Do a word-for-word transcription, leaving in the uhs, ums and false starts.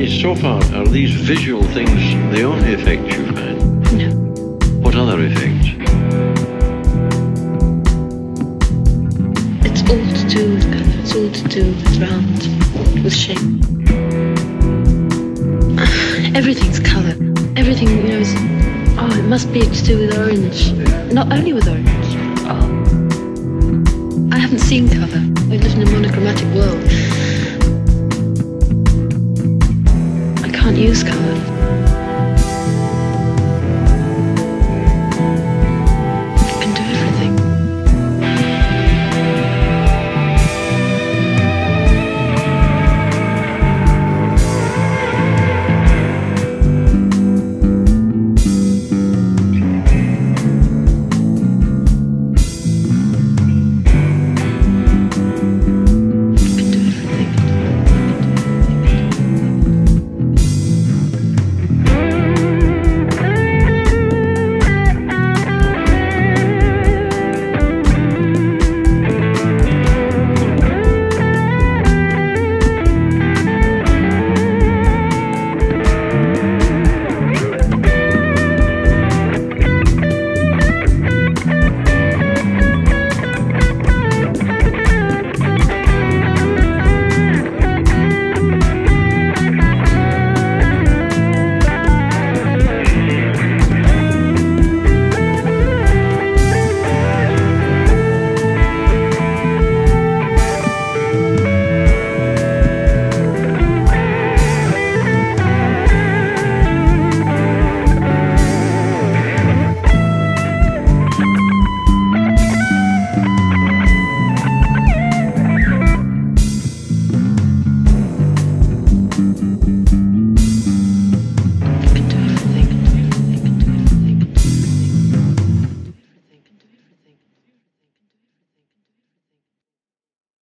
is so far, are these visual things the only effects you find? No. What other effects? It's all to do with colour. It's all to do with round, with shape. Everything's colour. Everything, you know, is, oh, it must be to do with orange. Not only with orange. Oh. I haven't seen colour. I live in a monochromatic world. I can't use colour.